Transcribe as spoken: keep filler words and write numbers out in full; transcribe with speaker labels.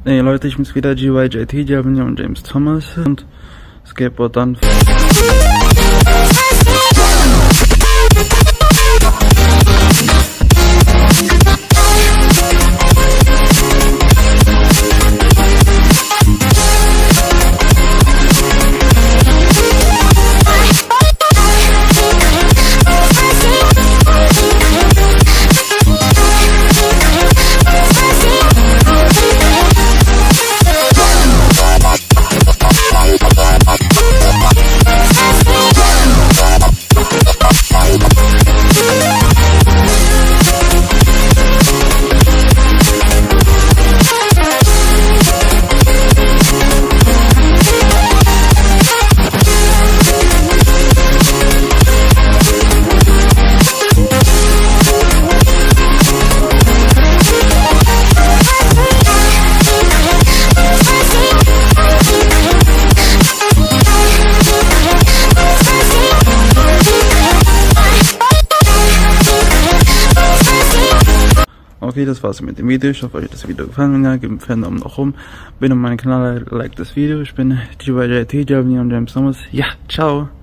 Speaker 1: Hey Leute, ich bin's wieder, G Y J T, J und James Thomas und Skateboard dann. Okay, das war's mit dem Video. Ich hoffe, euch hat das Video gefallen. Ja, gebt einen Daumen nach oben. Wenn ihr meinen Kanal liked das Video. Ich bin G Y J T, J und James Thomas. Ja, ciao.